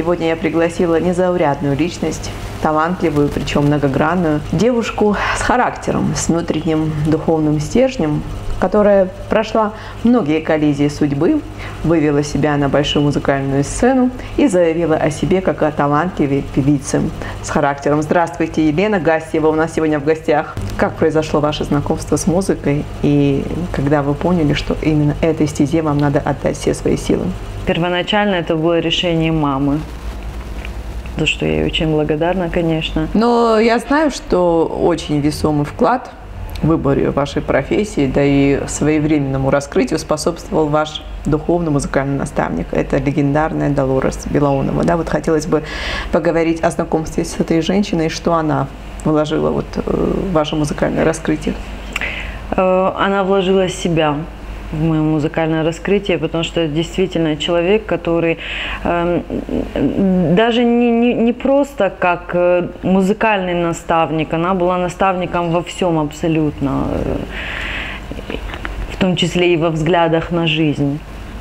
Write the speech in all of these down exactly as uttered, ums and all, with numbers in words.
сегодня я пригласила незаурядную личность, талантливую, причем многогранную, девушку с характером, с внутренним духовным стержнем, которая прошла многие коллизии судьбы, вывела себя на большую музыкальную сцену и заявила о себе как о талантливой певице с характером. Здравствуйте, Елена Гастьева у нас сегодня в гостях. Как произошло ваше знакомство с музыкой и когда вы поняли, что именно этой стезе вам надо отдать все свои силы? Первоначально это было решение мамы, за что я ей очень благодарна, конечно. Но я знаю, что очень весомый вклад в выборе вашей профессии, да и своевременному раскрытию способствовал ваш духовный музыкальный наставник. Это легендарная Долорес Белоунова. Да, вот хотелось бы поговорить о знакомстве с этой женщиной, что она вложила вот в ваше музыкальное раскрытие. Она вложила себя в мое музыкальное раскрытие, потому что это действительно человек, который э, даже не, не, не просто как музыкальный наставник, она была наставником во всем абсолютно, в том числе и во взглядах на жизнь.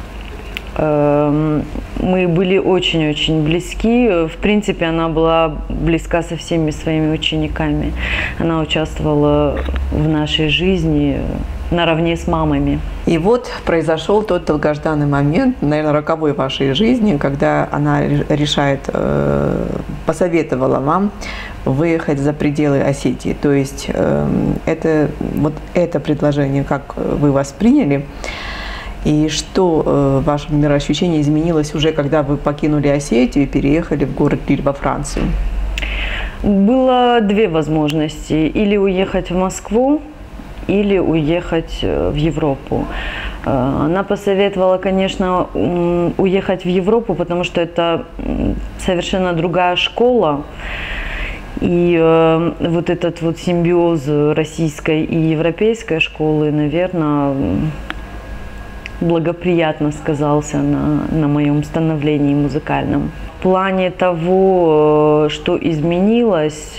Э, мы были очень-очень близки, в принципе, она была близка со всеми своими учениками, она участвовала в нашей жизни наравне с мамами. И вот произошел тот долгожданный момент, наверное, роковой в вашей жизни, когда она решает, э, посоветовала вам выехать за пределы Осетии. То есть э, это, вот это предложение, как вы восприняли, и что э, в вашем мироощущении изменилось уже, когда вы покинули Осетию и переехали в город Лиль во Францию? Было две возможности. Или уехать в Москву, или уехать в Европу. Она посоветовала, конечно, уехать в Европу, потому что это совершенно другая школа. И вот этот вот симбиоз российской и европейской школы, наверное, благоприятно сказался на, на моем становлении музыкальном. В плане того, что изменилось,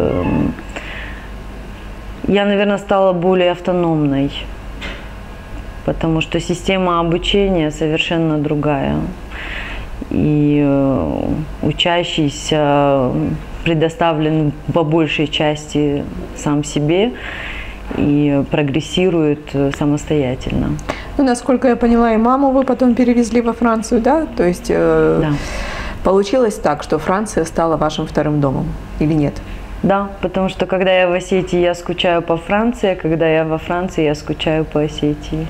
я, наверное, стала более автономной, потому что система обучения совершенно другая. И э, учащийся предоставлен по большей части сам себе и прогрессирует самостоятельно. Ну, насколько я поняла, и маму вы потом перевезли во Францию, да? То есть э, да. Получилось так, что Франция стала вашим вторым домом, или нет? Да, потому что когда я в Осетии, я скучаю по Франции, а когда я во Франции, я скучаю по Осетии.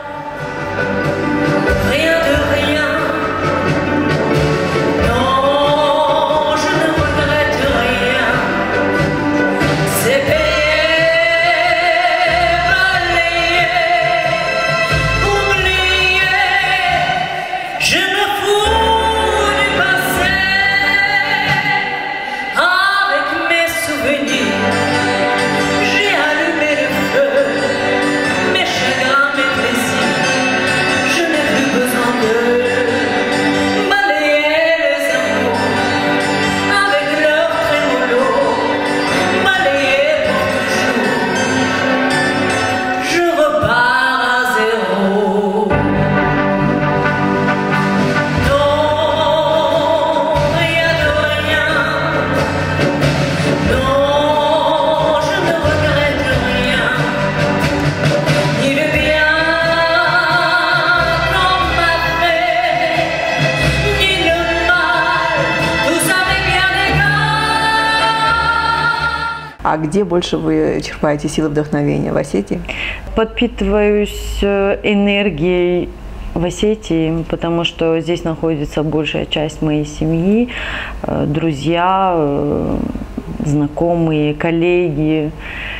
А где больше вы черпаете силы вдохновения? В Осетии? Подпитываюсь энергией в Осетии, потому что здесь находится большая часть моей семьи, друзья, знакомые, коллеги.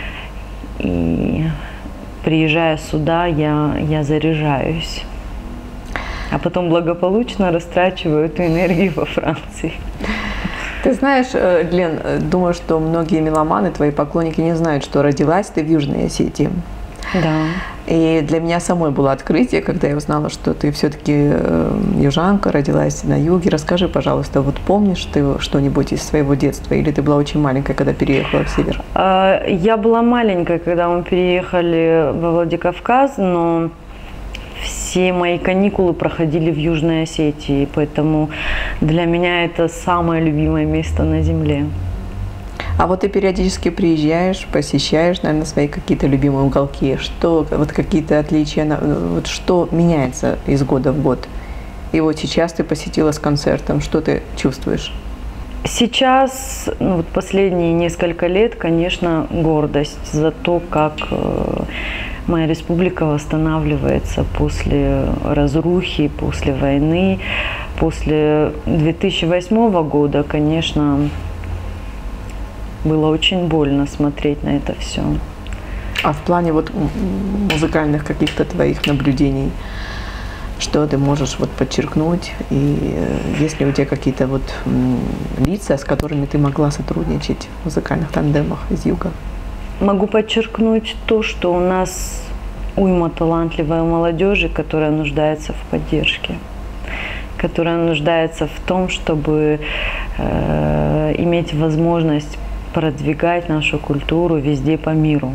И приезжая сюда, я, я заряжаюсь. А потом благополучно растрачиваю эту энергию во Франции. Ты знаешь, Лен, думаю, что многие меломаны, твои поклонники, не знают, что родилась ты в Южной Осетии. Да. И для меня самой было открытие, когда я узнала, что ты все-таки южанка, родилась на юге. Расскажи, пожалуйста, вот помнишь ты что-нибудь из своего детства, или ты была очень маленькая, когда переехала в север? Я была маленькая, когда мы переехали во Владикавказ, но все мои каникулы проходили в Южной Осетии, поэтому для меня это самое любимое место на земле. А вот ты периодически приезжаешь, посещаешь, наверное, свои какие-то любимые уголки. Что, вот какие-то отличия, вот что меняется из года в год? И вот сейчас ты посетила с концертом, что ты чувствуешь? Сейчас, ну, вот последние несколько лет, конечно, гордость за то, как э, моя республика восстанавливается после разрухи, после войны. После две тысячи восьмого года, конечно, было очень больно смотреть на это все. А в плане вот музыкальных каких-то твоих наблюдений, что ты можешь вот подчеркнуть? И есть ли у тебя какие-то вот лица, с которыми ты могла сотрудничать в музыкальных тандемах из Юга? Могу подчеркнуть то, что у нас уйма талантливой молодежи, которая нуждается в поддержке, которая нуждается в том, чтобы э, иметь возможность продвигать нашу культуру везде по миру.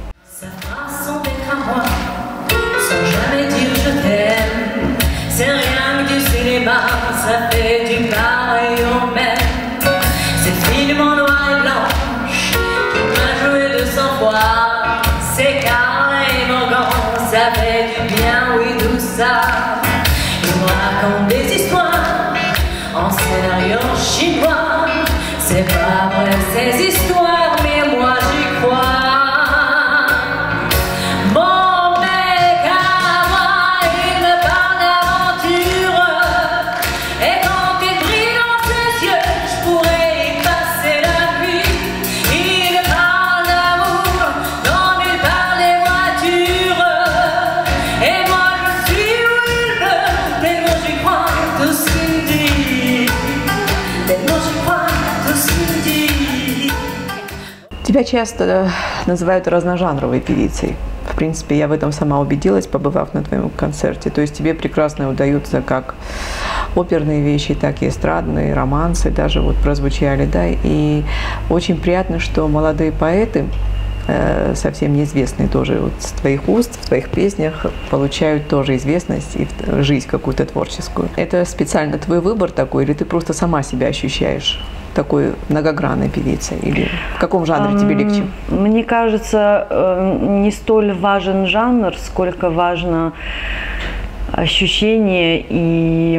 C'est pas vrai ces histoires, mais moi j'y crois. Mon mec à moi, il me parle d'aventure. Et quand il brille dans ses yeux, je pourrais y passer la nuit. Il parle d'amour, comme il parle des voitures. Et moi je suis où il veut, tellement j'y crois, tout ce qu'il me dit. Tellement j'y crois. Тебя часто называют разножанровой певицей. В принципе, я в этом сама убедилась, побывав на твоем концерте. То есть тебе прекрасно удаются как оперные вещи, так и эстрадные, романсы даже вот прозвучали, да. И очень приятно, что молодые поэты, э, совсем неизвестные тоже вот с твоих уст, в твоих песнях получают тоже известность и жизнь какую-то творческую. Это специально твой выбор такой, или ты просто сама себя ощущаешь такой многогранной певицей? Или в каком жанре тебе легче? Мне кажется, не столь важен жанр, сколько важно ощущение и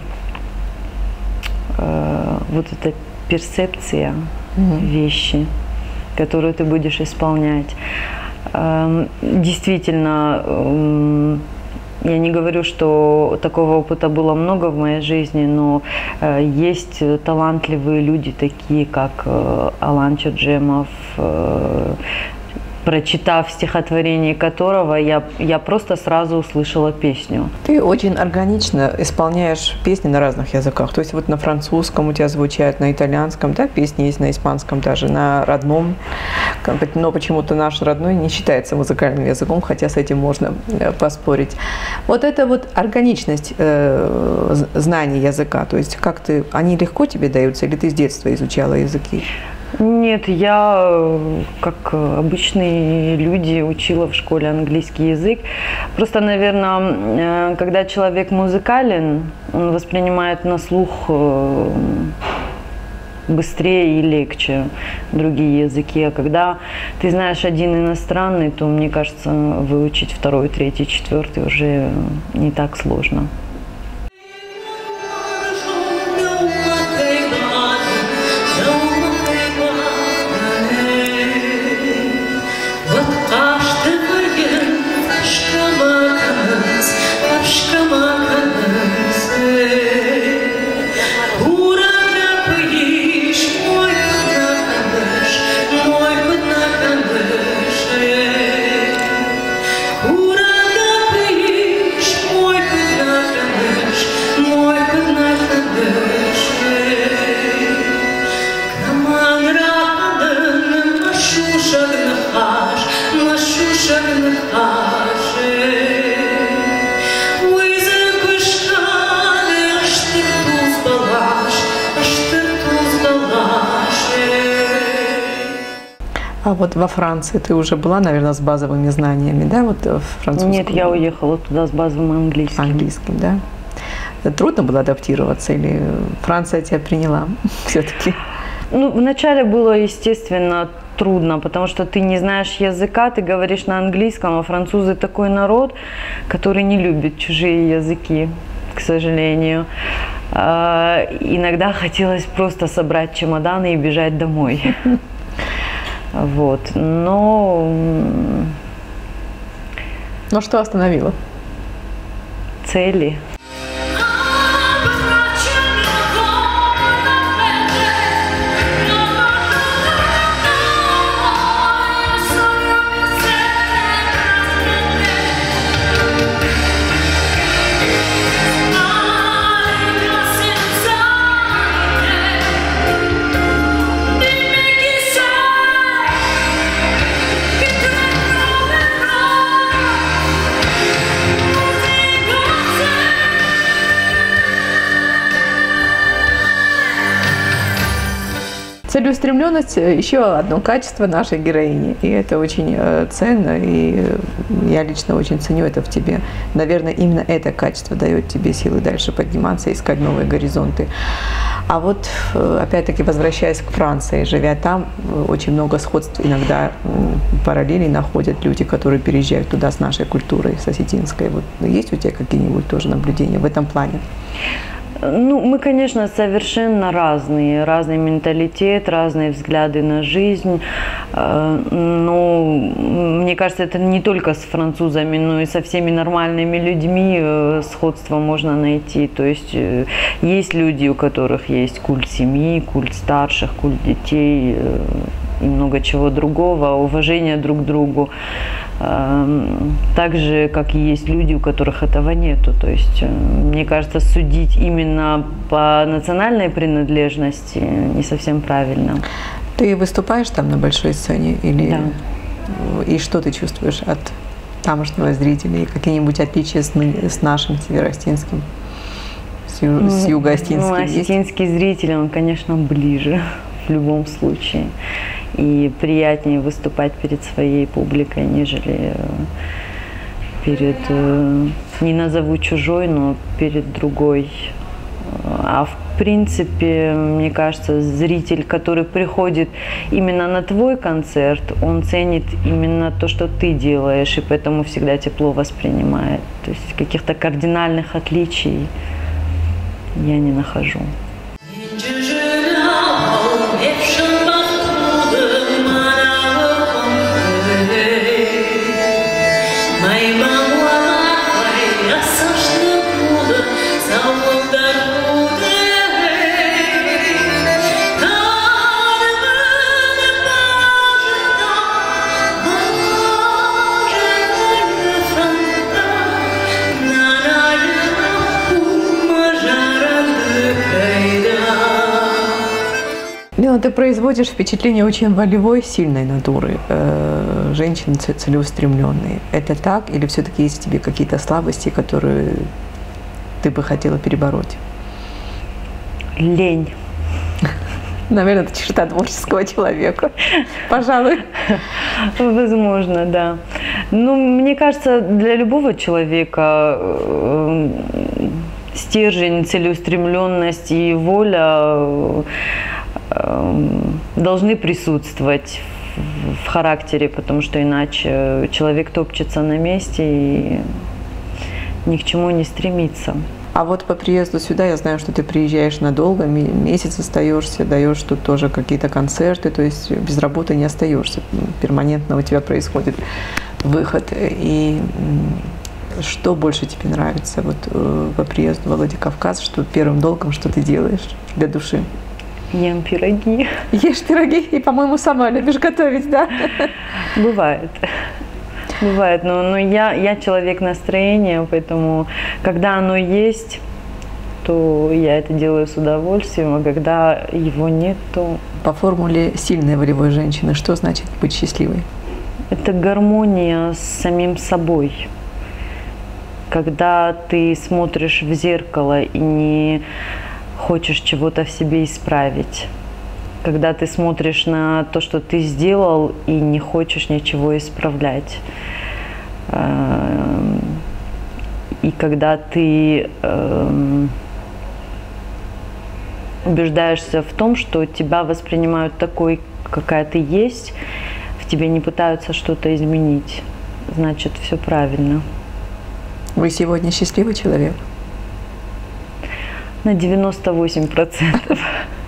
э, вот эта перцепция mm-hmm. вещи, которую ты будешь исполнять. Э, действительно, э, я не говорю, что такого опыта было много в моей жизни, но э, есть талантливые люди, такие как э, Алан Чаджемов, э, прочитав стихотворение которого, я, я просто сразу услышала песню. Ты очень органично исполняешь песни на разных языках. То есть вот на французском у тебя звучат, на итальянском, да, песни есть на испанском даже, на родном. Но почему-то наш родной не считается музыкальным языком, хотя с этим можно поспорить. Вот это вот органичность э, знаний языка, то есть как ты, они легко тебе даются, или ты с детства изучала языки? Нет, я, как обычные люди, учила в школе английский язык. Просто, наверное, когда человек музыкален, он воспринимает на слух быстрее и легче другие языки. А когда ты знаешь один иностранный, то, мне кажется, выучить второй, третий, четвертый уже не так сложно. А вот во Франции ты уже была, наверное, с базовыми знаниями, да, вот в французском? Нет, я уехала туда с базовым английским. Английским, да. Трудно было адаптироваться или Франция тебя приняла все-таки? Ну, вначале было, естественно, трудно, потому что ты не знаешь языка, ты говоришь на английском, а французы такой народ, который не любит чужие языки, к сожалению. А, иногда хотелось просто собрать чемоданы и бежать домой. Вот, но... Но что остановило? Цели. Целеустремленность – еще одно качество нашей героини, и это очень ценно, и я лично очень ценю это в тебе. Наверное, именно это качество дает тебе силы дальше подниматься, искать новые горизонты. А вот, опять-таки, возвращаясь к Франции, живя там, очень много сходств, иногда параллелей находят люди, которые переезжают туда с нашей культурой, с осетинской. Вот есть у тебя какие-нибудь тоже наблюдения в этом плане? Ну, мы, конечно, совершенно разные, разный менталитет, разные взгляды на жизнь, но мне кажется, это не только с французами, но и со всеми нормальными людьми сходство можно найти. То есть есть люди, у которых есть культ семьи, культ старших, культ детей и много чего другого, уважение друг к другу. Так же, как и есть люди, у которых этого нету. То есть, мне кажется, судить именно по национальной принадлежности не совсем правильно. Ты выступаешь там на большой сцене? Или... Да. И что ты чувствуешь от тамошнего зрителя? Какие-нибудь отличия с, с нашим североостинским, с, ю... с юго-остинским? Ну, осетинский зритель, он, конечно, ближе в любом случае. И приятнее выступать перед своей публикой, нежели перед, не назову чужой, но перед другой. А в принципе, мне кажется, зритель, который приходит именно на твой концерт, он ценит именно то, что ты делаешь, и поэтому всегда тепло воспринимает. То есть каких-то кардинальных отличий я не нахожу. Ты производишь впечатление очень волевой, сильной натуры, э, женщины целеустремленные. Это так? Или все-таки есть в тебе какие-то слабости, которые ты бы хотела перебороть? Лень. Наверное, это черта творческого человека. Пожалуй. Возможно, да. Ну, мне кажется, для любого человека э, стержень, целеустремленность и воля должны присутствовать в характере, потому что иначе человек топчется на месте и ни к чему не стремится. А вот по приезду сюда, я знаю, что ты приезжаешь надолго, месяц остаешься, даешь тут тоже какие-то концерты, то есть без работы не остаешься, перманентно у тебя происходит выход. И что больше тебе нравится вот по приезду в Владикавказ, что первым долгом, что ты делаешь для души? Ем пироги. Ешь пироги и, по-моему, сама любишь готовить, да? Бывает. Бывает, но, но я, я человек настроения, поэтому когда оно есть, то я это делаю с удовольствием, а когда его нет, то... По формуле сильной волевой женщины, что значит быть счастливой? Это гармония с самим собой. Когда ты смотришь в зеркало и не хочешь чего-то в себе исправить. когда ты смотришь на то, что ты сделал, и не хочешь ничего исправлять. И когда ты убеждаешься в том, что тебя воспринимают такой, какая ты есть, в тебе не пытаются что-то изменить, значит, все правильно. Вы сегодня счастливый человек? На девяносто восемь процентов.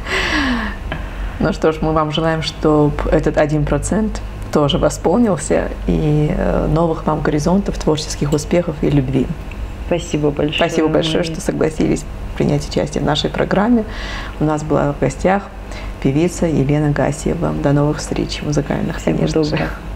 Ну что ж, мы вам желаем, чтобы этот один процент тоже восполнился, и новых вам горизонтов, творческих успехов и любви. Спасибо большое. Спасибо большое, что согласились принять участие в нашей программе. У нас была в гостях певица Елена Гасиева. До новых встреч музыкальных, Всего конечно же. доброго.